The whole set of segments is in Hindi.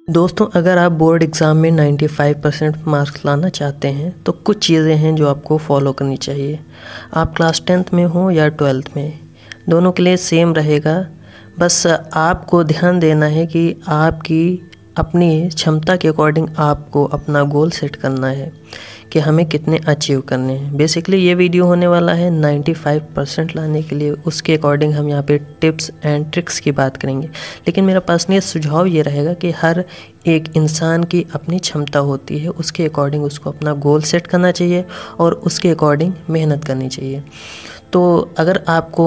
दोस्तों, अगर आप बोर्ड एग्ज़ाम में 95% मार्क्स लाना चाहते हैं तो कुछ चीज़ें हैं जो आपको फॉलो करनी चाहिए। आप क्लास 10th में हो या 12th में, दोनों के लिए सेम रहेगा। बस आपको ध्यान देना है कि आपकी अपनी क्षमता के अकॉर्डिंग आपको अपना गोल सेट करना है कि हमें कितने अचीव करने हैं। बेसिकली ये वीडियो होने वाला है 95% लाने के लिए, उसके अकॉर्डिंग हम यहाँ पे टिप्स एंड ट्रिक्स की बात करेंगे। लेकिन मेरा पर्सनल सुझाव ये रहेगा कि हर एक इंसान की अपनी क्षमता होती है, उसके अकॉर्डिंग उसको अपना गोल सेट करना चाहिए और उसके अकॉर्डिंग मेहनत करनी चाहिए। तो अगर आपको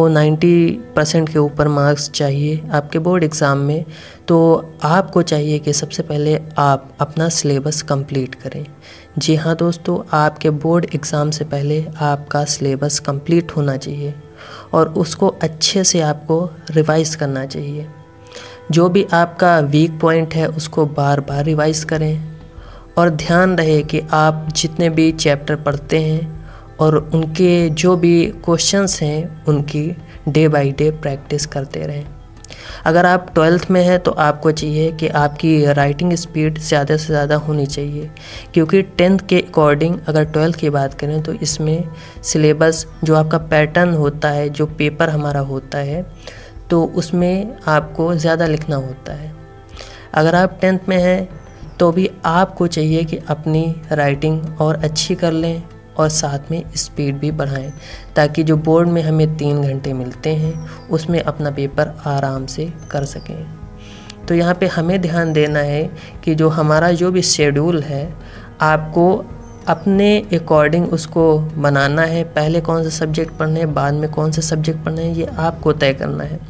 90% के ऊपर मार्क्स चाहिए आपके बोर्ड एग्ज़ाम में, तो आपको चाहिए कि सबसे पहले आप अपना सिलेबस कंप्लीट करें। जी हाँ दोस्तों, आपके बोर्ड एग्ज़ाम से पहले आपका सिलेबस कंप्लीट होना चाहिए और उसको अच्छे से आपको रिवाइज़ करना चाहिए। जो भी आपका वीक पॉइंट है उसको बार बार रिवाइज़ करें और ध्यान रहे कि आप जितने भी चैप्टर पढ़ते हैं और उनके जो भी क्वेश्चंस हैं उनकी डे बाय डे प्रैक्टिस करते रहें। अगर आप 12th में हैं तो आपको चाहिए कि आपकी राइटिंग स्पीड ज़्यादा से ज़्यादा होनी चाहिए, क्योंकि 10th के अकॉर्डिंग अगर 12th की बात करें तो इसमें सिलेबस जो आपका पैटर्न होता है, जो पेपर हमारा होता है, तो उसमें आपको ज़्यादा लिखना होता है। अगर आप 10th में हैं तो भी आपको चाहिए कि अपनी राइटिंग और अच्छी कर लें और साथ में स्पीड भी बढ़ाएं, ताकि जो बोर्ड में हमें 3 घंटे मिलते हैं उसमें अपना पेपर आराम से कर सकें। तो यहाँ पे हमें ध्यान देना है कि जो हमारा जो भी शेड्यूल है आपको अपने अकॉर्डिंग उसको बनाना है। पहले कौन से सब्जेक्ट पढ़ने हैं, बाद में कौन से सब्जेक्ट पढ़ने हैं, ये आपको तय करना है।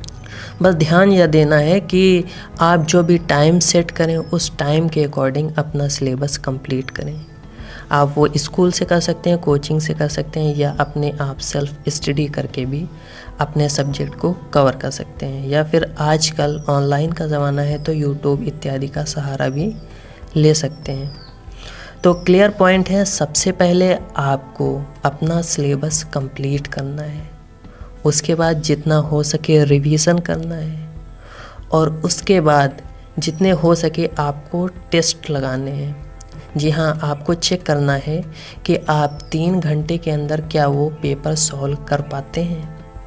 बस ध्यान यह देना है कि आप जो भी टाइम सेट करें उस टाइम के अकॉर्डिंग अपना सिलेबस कंप्लीट करें। आप वो स्कूल से कर सकते हैं, कोचिंग से कर सकते हैं, या अपने आप सेल्फ स्टडी करके भी अपने सब्जेक्ट को कवर कर सकते हैं, या फिर आजकल ऑनलाइन का ज़माना है तो यूट्यूब इत्यादि का सहारा भी ले सकते हैं। तो क्लियर पॉइंट है, सबसे पहले आपको अपना सिलेबस कंप्लीट करना है, उसके बाद जितना हो सके रिवीजन करना है और उसके बाद जितने हो सके आपको टेस्ट लगाने हैं। जी हाँ, आपको चेक करना है कि आप 3 घंटे के अंदर क्या वो पेपर सॉल्व कर पाते हैं।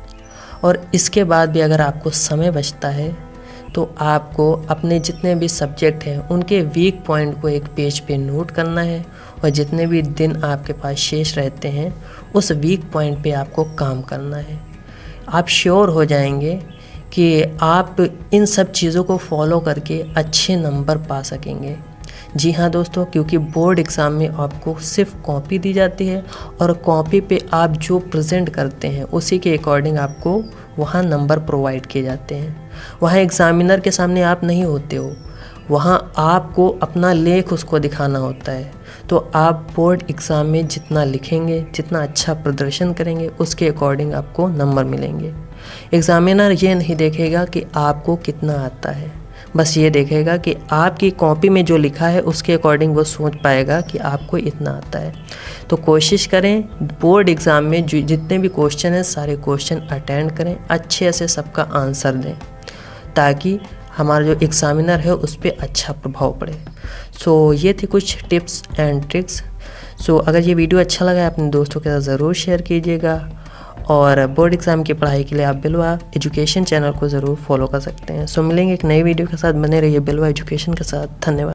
और इसके बाद भी अगर आपको समय बचता है तो आपको अपने जितने भी सब्जेक्ट हैं उनके वीक पॉइंट को एक पेज पे नोट करना है और जितने भी दिन आपके पास शेष रहते हैं उस वीक पॉइंट पे आपको काम करना है। आप श्योर हो जाएंगे कि आप इन सब चीज़ों को फॉलो करके अच्छे नंबर पा सकेंगे। जी हाँ दोस्तों, क्योंकि बोर्ड एग्ज़ाम में आपको सिर्फ कॉपी दी जाती है और कॉपी पे आप जो प्रेजेंट करते हैं उसी के अकॉर्डिंग आपको वहाँ नंबर प्रोवाइड किए जाते हैं। वहाँ एग्ज़ामिनर के सामने आप नहीं होते हो, वहाँ आपको अपना लेख उसको दिखाना होता है। तो आप बोर्ड एग्ज़ाम में जितना लिखेंगे, जितना अच्छा प्रदर्शन करेंगे, उसके अकॉर्डिंग आपको नंबर मिलेंगे। एग्ज़ामिनर ये नहीं देखेगा कि आपको कितना आता है, बस ये देखेगा कि आपकी कॉपी में जो लिखा है उसके अकॉर्डिंग वो सोच पाएगा कि आपको इतना आता है। तो कोशिश करें बोर्ड एग्ज़ाम में जो जितने भी क्वेश्चन हैं सारे क्वेश्चन अटेंड करें, अच्छे से सबका आंसर दें, ताकि हमारा जो एग्ज़ामिनर है उस पर अच्छा प्रभाव पड़े। सो ये थी कुछ टिप्स एंड ट्रिक्स। सो अगर ये वीडियो अच्छा लगा अपने दोस्तों के साथ ज़रूर शेयर कीजिएगा और बोर्ड एग्ज़ाम की पढ़ाई के लिए आप बिलवा एजुकेशन चैनल को ज़रूर फॉलो कर सकते हैं। सो मिलेंगे एक नई वीडियो के साथ, बने रहिए बिलवा एजुकेशन के साथ। धन्यवाद।